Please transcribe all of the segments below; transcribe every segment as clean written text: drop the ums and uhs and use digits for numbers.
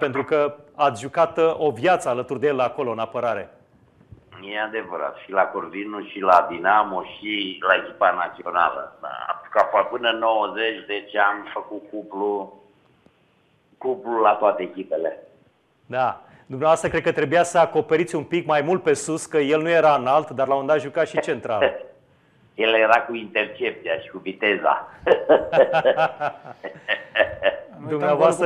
pentru că ați jucat o viață alături de el acolo, în apărare. E adevărat, și la Corvinu, și la Dinamo, și la echipa națională. Ca până în 90, deci am făcut cuplu la toate echipele. Da. Dumneavoastră cred că trebuia să acoperiți un pic mai mult pe sus, că el nu era înalt, dar la un dat juca și central. El era cu intercepția și cu viteza. Dumneavoastră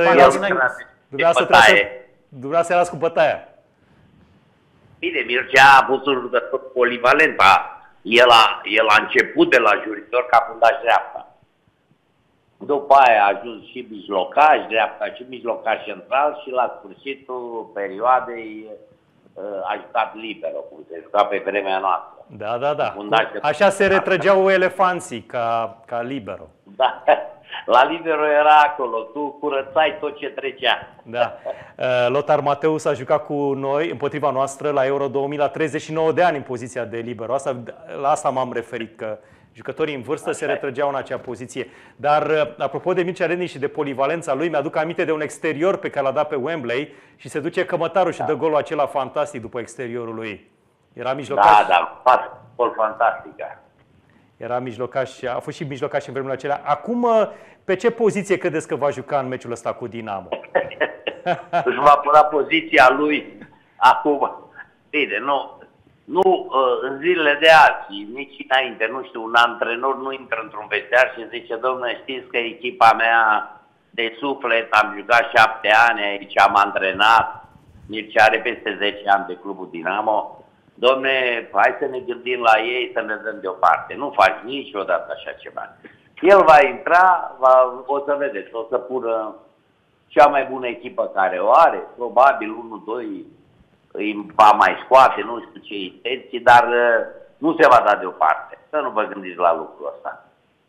erați cu bătaia. Bine, Mircea a fost un jucător polivalent. El a început de la juritor ca fundaș dreapta. După aia a ajuns și mijlocaș dreapta și mijlocaș central și la sfârșitul perioadei a jucat libero, cum se juca pe vremea noastră. Da. Așa se retrăgeau elefanții ca libero. Da. La libero era acolo, tu curățai tot ce trecea. Da. Lothar Matthäus a jucat cu noi, împotriva noastră, la Euro 2000, la 39 de ani în poziția de libero. La asta m-am referit, că jucătorii în vârstă se retrăgeau în acea poziție. Dar, apropo de Mircea Rednic și de polivalența lui, mi-aduc aminte de un exterior pe care l-a dat pe Wembley și se duce cămătarul și dă golul acela fantastic după exteriorul lui. Era mijlocaș. Da, gol fantastic. Era mijlocaș, a fost și mijlocaș în vremurile acelea. Acum, pe ce poziție credeți că va juca în meciul ăsta cu Dinamo? Își va pune poziția lui acum. Bine, nu în zilele de azi, nici înainte, nu știu, un antrenor nu intră într-un vestiar și zice: domnule, știți că echipa mea de suflet, am jucat 7 ani aici, am antrenat, Mircea are peste 10 ani de clubul Dinamo. Dom'le, hai să ne gândim la ei, să ne dăm deoparte. Nu faci niciodată așa ceva. El va intra, o să vedeți, o să pună cea mai bună echipă care o are, probabil 1-2 îi va mai scoate, nu știu ce intenții, dar nu se va da deoparte. Să nu vă gândiți la lucrul ăsta.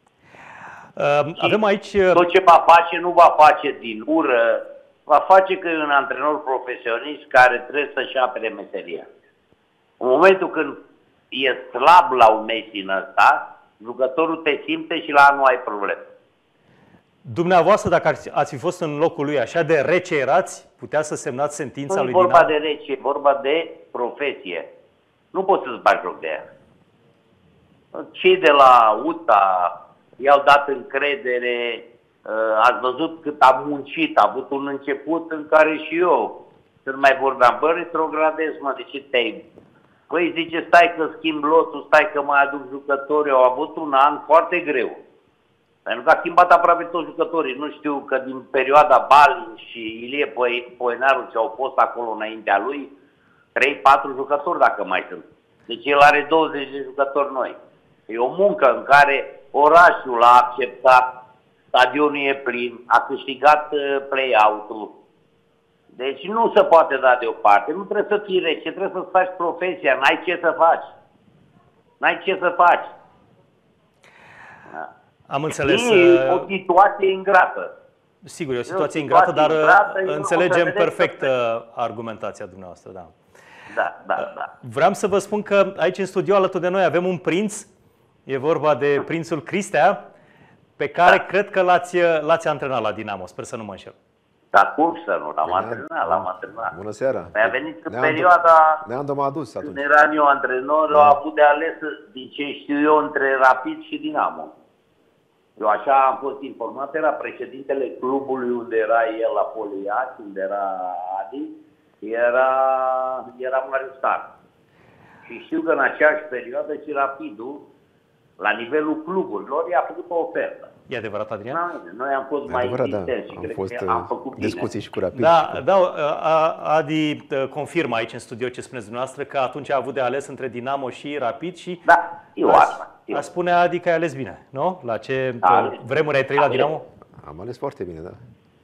Avem aici... Tot ce va face, nu va face din ură, va face că e un antrenor profesionist care trebuie să-și apere meseria. În momentul când e slab la un meci în ăsta, jucătorul te simte și la anul ai probleme. Dumneavoastră, dacă ați fi fost în locul lui, așa de rece erați, putea să semnați sentința lui Dinamo? Nu e vorba Dinamo? de rece, e vorba de profesie. Nu poți să-ți bagi joc de ea. Cei de la UTA i-au dat încredere, ați văzut cât a muncit, a avut un început în care și eu, când mai vorbeam, bă, retrogradez, mă, de ce te-ai... Păi zice, stai că schimb lotul, stai că mai aduc jucători. Au avut un an foarte greu. Pentru că a schimbat aproape toți jucătorii. Nu știu că din perioada Balin și Ilie Poenaru ce au fost acolo înaintea lui, 3-4 jucători dacă mai sunt. Deci el are 20 de jucători noi. E o muncă în care orașul a acceptat, stadionul e plin, a câștigat play-out-ul. Deci nu se poate da deoparte, nu trebuie să fii rece, trebuie să-ți faci profesia, n-ai ce să faci. N-ai ce să faci. Am înțeles. E o situație ingrată. Sigur, e o situație ingrată, dar înțelegem perfect argumentația dumneavoastră. Da. Da. Vreau să vă spun că aici în studio alături de noi avem un prinț, e vorba de prințul Cristea, pe care cred că l-ați antrenat la Dinamo, sper să nu mă înșel. Dar cum să nu? L-am antrenat. Bună seara. Mi-a venit în perioada Ne-am adus atunci. când eram eu antrenor, au avut de ales, din ce știu eu, între Rapid și Dinamo. Eu așa am fost informat, era președintele clubului unde era el la Poliaci, unde era Adi, era Marius Star. Și știu că în aceeași perioadă și Rapidul, la nivelul cluburilor, i-a făcut o ofertă. E adevărat, Adrian? Noi am fost mai intensi și cred că am făcut bine. Discuții și cu Rapid. Da, Adi confirmă aici în studio ce spuneți dumneavoastră, că atunci a avut de ales între Dinamo și Rapid și... Da, eu asta. A spune Adi că ai ales bine, nu? La ce vremuri ai trăit la Dinamo? Am ales foarte bine, da.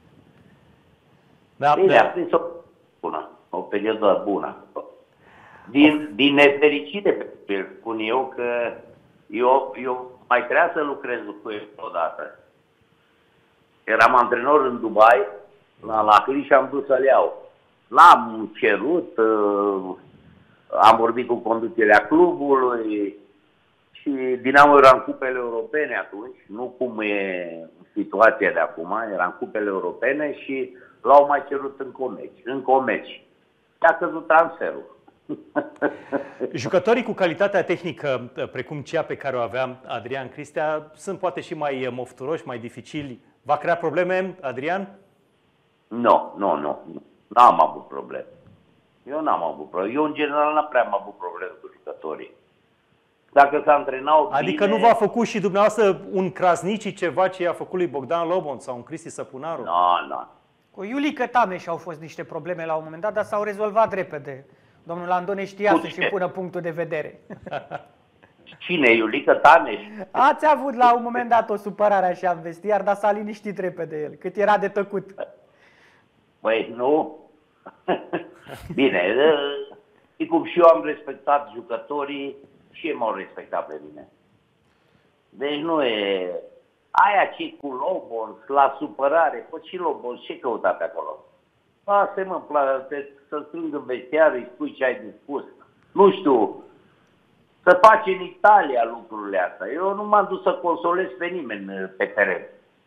Bine, a prins o perioadă bună. Din nefericire, spun eu, că eu mai trebuia să lucrez cu el odată. Eram antrenor în Dubai, la Al-Ahly, și am dus să-l iau. L-am cerut, am vorbit cu conducerea clubului și Dinamo era în cupele europene atunci, nu cum e situația de acum, era în cupele europene și L-au mai cerut încă o meci. Și a căzut transferul. Jucătorii cu calitatea tehnică, precum cea pe care o avea Adrian Cristea, sunt poate și mai mofturoși, mai dificili. Va crea probleme, Adrian? Nu. N-am avut probleme. Eu n-am avut probleme. Eu, în general, n-am prea avut probleme cu jucătorii. Dacă s-a antrenat bine... Adică nu v-a făcut și dumneavoastră un Krasnici ceva ce i-a făcut lui Bogdan Lobon sau un Cristi Săpunaru? Nu. Cu Iulică Tameș au fost niște probleme la un moment dat, dar s-au rezolvat repede. Domnul Andone știa să-și impună punctul de vedere. Cine, Iulică Tameș? Ați avut la un moment dat o supărare așa în vestiar, dar s-a liniștit repede el, cât era de tăcut. Păi nu. Bine, și cum și eu am respectat jucătorii, și ei m-au respectat pe mine. Deci nu e... Aia ce cu Lobon, la supărare, păi și Lobon, ce căuta pe acolo? Lasă-mă, să strâng în vestiar, îi spui ce ai dispus. Nu știu, să faci în Italia lucrurile astea. Eu nu m-am dus să consolez pe nimeni pe teren.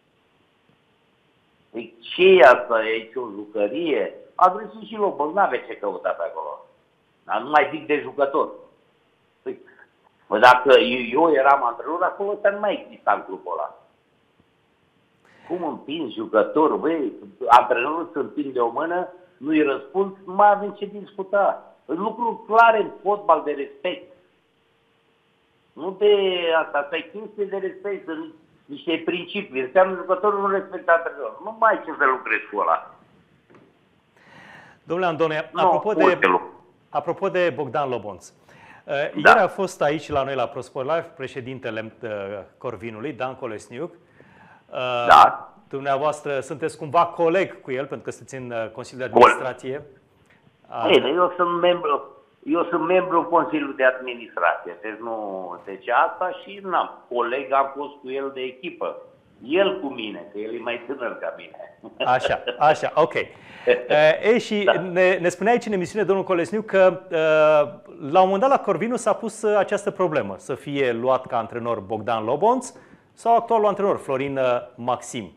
Deci ce asta? E aici o jucărie? A greșit și Lobon, n-avea ce căuta pe acolo. Dar nu mai zic de jucător. Păi, dacă eu eram antrenor, acolo nu mai exista în clubul ăla. Cum împingi jucătorul? Băi, antrenorul se împinge o mână, nu-i răspund, nu mai avem ce discuta. Lucruri clare în fotbal de respect. Nu de asta, asta e chestie de respect, de niște principii. Înseamnă jucătorul nu respectă antrenorul. Nu mai ai ce să lucrezi cu ăla. Domnule Andone, apropo de Bogdan Lobonț, ieri a fost aici la noi la ProSport Live președintele Corvinului, Dan Colesniuc. Da. Dumneavoastră sunteți cumva coleg cu el, pentru că sunteți în Consiliul de Administrație. Bine, eu sunt membru Consiliului de Administrație, deci asta și coleg am fost cu el de echipă. El cu mine, că el e mai tânăr ca mine. Așa, ok. Și ne spunea aici în emisiune domnul Colesniu că la un moment dat la Corvinu s-a pus această problemă, să fie luat ca antrenor Bogdan Lobonț sau actualul antrenor Florin Maxim.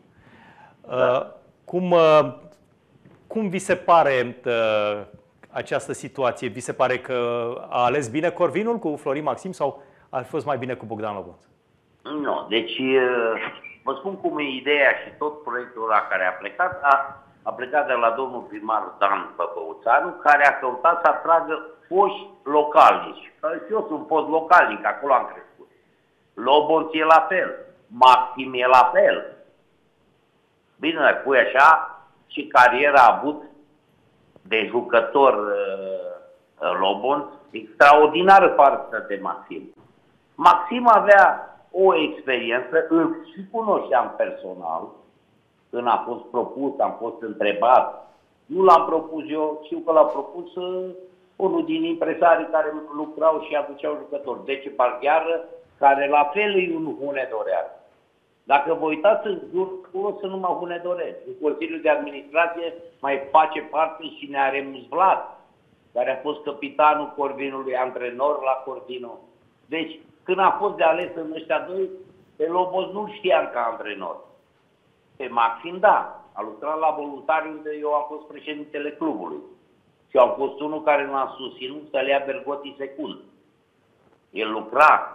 Cum vi se pare această situație? Vi se pare că a ales bine Corvinul cu Florin Maxim sau a fost mai bine cu Bogdan Lobonț? Nu, deci vă spun cum e ideea și tot proiectul ăla care a plecat de la domnul primar Dan Păpăuțanu, care a căutat să atragă foști localnici. Și eu sunt fost localnic, acolo am crescut. Lobonț e la fel, Maxim e la fel. Bine, pui așa și cariera a avut de jucător Lobonț extraordinară față de Maxim. Maxim avea o experiență, îl și cunoșteam personal, când a fost propus, am fost întrebat. Nu l-am propus eu, știu că l-a propus unul din impresarii care lucrau și aduceau jucători. Deci Bargheară, care la fel e un hunedorean. Dacă vă uitați în jur, acolo sunt numai hunedoreni. În Consiliul de Administrație mai face parte și Nearemus Vlad, care a fost capitanul Corvinului, antrenor la Corvinu. Deci, când a fost de ales în ăștia doi, pe Lobos nu știam ca antrenor. Pe Maxim, da. A lucrat la Voluntari, unde eu am fost președintele clubului. Și am fost unul care l-a susținut să le ia Bergotti secund. El lucra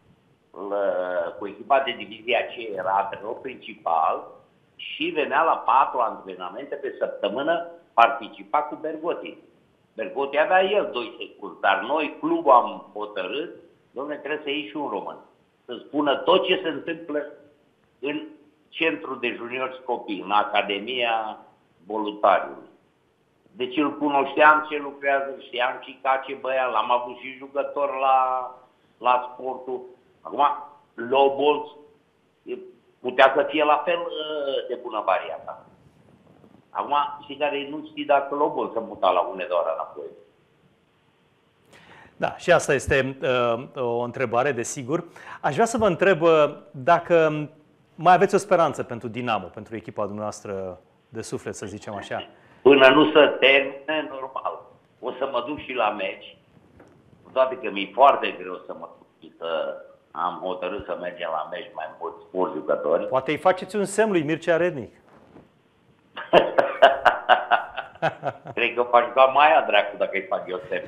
cu echipa de divizia C, era antrenor principal și venea la 4 antrenamente pe săptămână, participa cu Bergotti. Bergotti avea el 2 secunde, dar noi, clubul, am hotărât, dom'le, trebuie să iei și un român. Să spună tot ce se întâmplă în centrul de juniori copii, în Academia Voluntariului. Deci îl cunoșteam ce lucrează, știam și ca ce băiat, l-am avut și jucător la sportul. Acum, Lobos putea să fie la fel de bună varianta. Acum, și care nu știi dacă Lobos s-a mutat la Hunedoara înapoi. Da, și asta este o întrebare, desigur. Aș vrea să vă întreb dacă mai aveți o speranță pentru Dinamo, pentru echipa dumneavoastră de suflet, să zicem așa. Până nu se termine, normal. O să mă duc și la meci, cu toate că mi-e foarte greu să mă duc și să am hotărât să mergem la meci mai mulți jucători. Poate îi faceți un semn lui Mircea Rednic. Cred că faci ca Maia, dracu, dacă îi fac eu semn.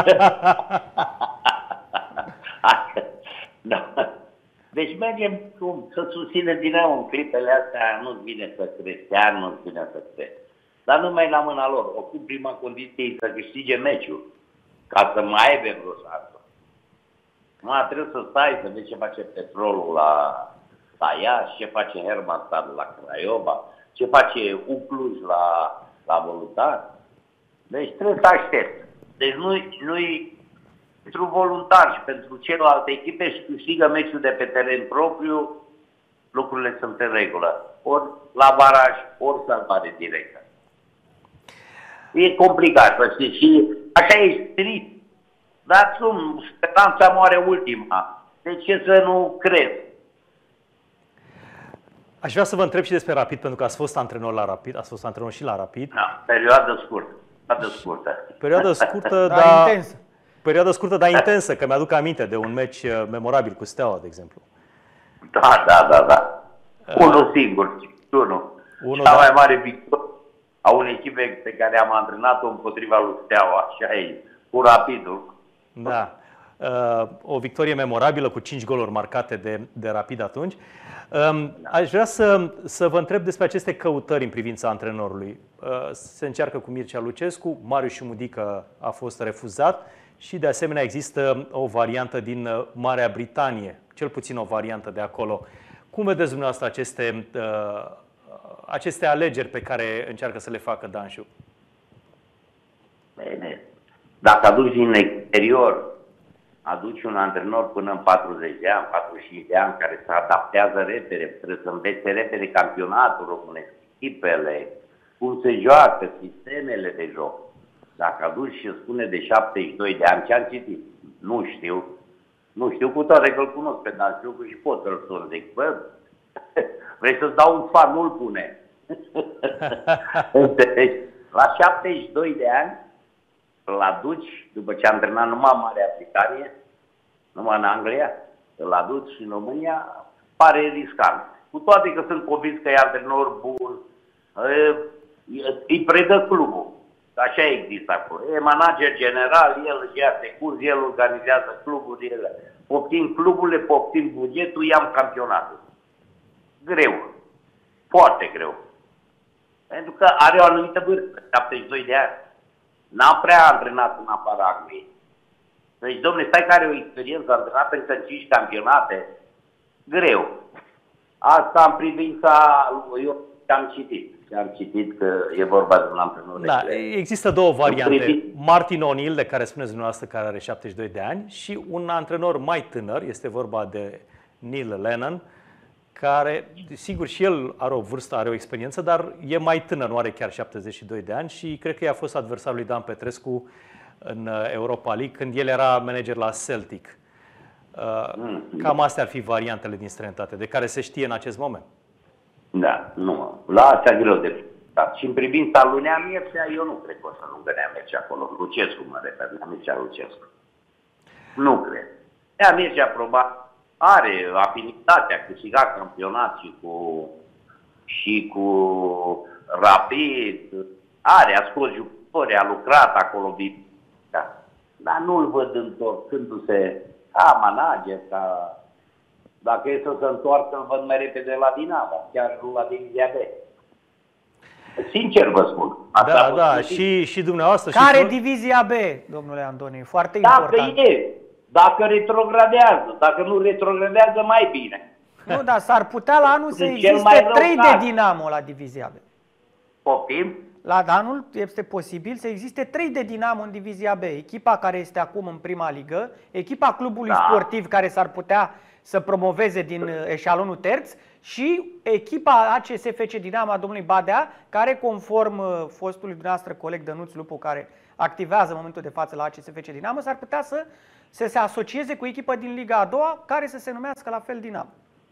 Da. Deci mergem să susținem din nou în clipele astea, nu-ți vine să crești, nu-ți vine să crești. Dar nu mai la mâna lor. Oricum, prima condiție e să câștige meciul, ca să mai aibă vreo șansă. Mai trebuie să stai să vezi ce face Petrolul la Iași, ce face Hermannstad la Craiova, ce face Ucluj la Voluntari. Deci trebuie să aștepți. Deci nu-i pentru voluntari și pentru celelalte echipe și câștigă meciul de pe teren propriu, lucrurile sunt în regulă. Ori la baraj, ori salvare directă. E complicat, să știi, și așa e strict. Dar speranța moare ultima. De ce să nu crezi? Aș vrea să vă întreb și despre Rapid, pentru că ați fost antrenor la Rapid, ați fost antrenor și la Rapid. Da, perioadă scurtă. Perioadă scurtă, dar intensă. Perioadă scurtă, dar intensă, că mi-aduc aminte de un meci memorabil cu Steaua, de exemplu. Da. Unul singur, Cea mai mare victorie a unei echipe pe care am antrenat-o împotriva lui Steaua, așa e, cu Rapidul. Da. O victorie memorabilă cu 5 goluri marcate de Rapid atunci. Aș vrea să vă întreb despre aceste căutări în privința antrenorului. Se încearcă cu Mircea Lucescu, Marius Șumudică a fost refuzat și de asemenea există o variantă din Marea Britanie, cel puțin o variantă de acolo. Cum vedeți dumneavoastră aceste alegeri pe care încearcă să le facă Danșu? Bine, dacă aduci din exterior, aduci un antrenor până în 40 de ani, 45 de ani, care se adaptează repede, trebuie să învețe repede campionatul românesc, echipele, cum se joacă, sistemele de joc. Dacă aduci și spune de 72 de ani, ce am citit? Nu știu. Nu știu, cu toate că îl cunosc pe Danșu și pot să-l sun. Zic, bă, vrei să-ți dau un sfat, nu-l pune. Deci, la 72 de ani, îl aduci, după ce a antrenat numai în Marea Britanie, numai în Anglia, îl aduci în România, pare riscant. Cu toate că sunt convins că e antrenor bun, îi predă clubul. Așa există acolo. E manager general, el își ia securs, el organizează clubul, el poftim cluburile, poftim bugetul, i-am campionatul. Greu. Foarte greu. Pentru că are o anumită vârstă, 72 de ani. N-am prea antrenat în afara Angliei. Deci, dom'le, stai că are o experiență antrenată încă în 5 campionate. Greu. Asta în privința, eu am citit. Am citit că e vorba de un antrenor. Da, există două variante. Martin O'Neill, de care spuneți dumneavoastră, care are 72 de ani, și un antrenor mai tânăr, este vorba de Neil Lennon, care, sigur, și el are o vârstă, are o experiență, dar e mai tânăr, nu are chiar 72 de ani și cred că i-a fost adversarul lui Dan Petrescu în Europa League, când el era manager la Celtic. Cam astea ar fi variantele din străinătate, de care se știe în acest moment. Da, nu. La astea greu de dat. Și în privința lui Nea Mircea, eu nu cred că o să lungă Nea Mircea acolo. Lucescu mă refer, Nea Mircea Lucescu. Nu cred. Nea Mircea probabil are afinitatea, a câștigat campionat și cu Rapid, a scos jucători, a lucrat acolo, da. Dar nu-l văd întorcându-se ca manager, ca... Dacă e să se întoarcă, îl văd mai repede la Dinamo, chiar la Divizia B. Sincer vă spun. Da, și dumneavoastră. Care și Divizia B, domnule Andoni? Foarte important. Dacă retrogradează, dacă nu retrogradează, mai bine. Nu, dar s-ar putea la anul să existe 3 de Dinamo la Divizia B. Poftim? La anul este posibil să existe 3 de Dinamo în Divizia B. Echipa care este acum în prima ligă, echipa clubului sportiv care s-ar putea să promoveze din eșalonul terț și echipa ACSFC Dinamo a domnului Badea, care conform fostului dumneavoastră coleg Dănuț Lupu, care activează în momentul de față la ACSFC Dinamo, s-ar putea să se asocieze cu echipă din Liga a doua, care să se numească la fel Dinamo.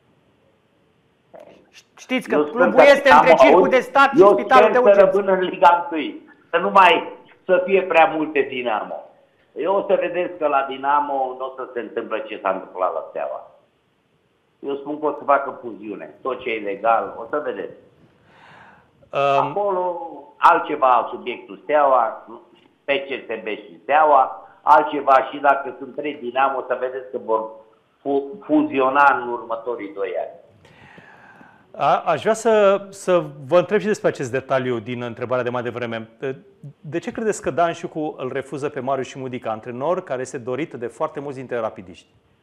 Știți că clubul este între Circul de Stat și Spitalul de Urgență. Eu sper să rămână în Liga 1, să nu mai să fie prea multe Dinamo. Eu o să vedeți că la Dinamo nu o să se întâmple ce s-a întâmplat la Steaua. Eu spun că o să facă fuziune. Tot ce e legal, o să vedeți. Acolo altceva subiectul Steaua, PCSB și Steaua, altceva și dacă sunt 3 Dinamo, să vedeți că vor fuziona în următorii 2 ani. Aș vrea să vă întreb și despre acest detaliu din întrebarea de mai devreme. De ce credeți că Dan Șucu îl refuză pe Marius Șimudica, antrenor care este dorit de foarte mulți dintre rapidiști?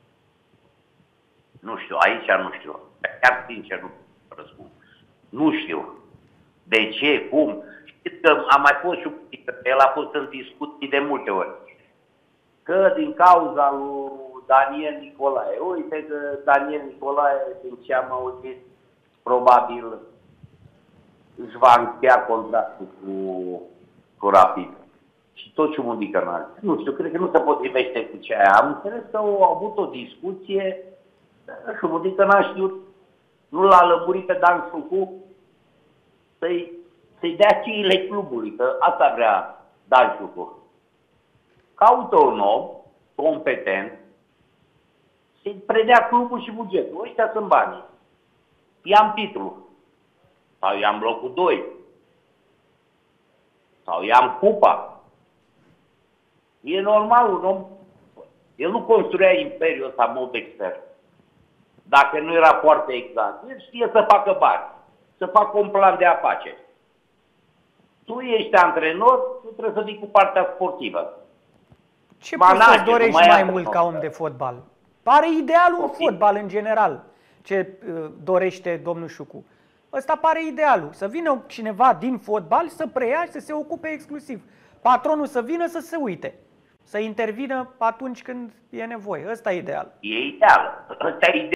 Nu știu, aici nu știu. Chiar sincer nu răspund. Nu știu. De ce? Cum? Știți că a mai fost și el a fost în discuții de multe ori. Că din cauza lui Daniel Nicolae. Uite că Daniel Nicolae, din ce am auzit, probabil își va încheia contractul cu Rapid. Și tot Șimudica n-are. Nu știu, cred că nu se potrivește cu ce aia. Am înțeles că au avut o discuție, Șimudica n-a știut, nu l-a lămurit pe Dan Șucu să-i dea cheile clubului, că asta vrea Dan Șucu. Caută un om competent să-i predea clubul și bugetul. Ăștia sunt banii. I-am titlul. Sau i-am locul 2. Sau i-am cupa. E normal un om. El nu construia imperiul ăsta în mod expert. Dacă nu era foarte exact. El știe să facă bani. Să facă un plan de afaceri. Tu ești antrenor, tu trebuie să fii cu partea sportivă. Ce poți să-ți dorești mai mult ca om de fotbal? Pare idealul în fotbal în general. Ce dorește domnul Șucu. Ăsta pare idealul. Să vină cineva din fotbal să preia și să se ocupe exclusiv. Patronul să vină să se uite. Să intervină atunci când e nevoie. Ăsta e ideal. E ideal. Ăsta e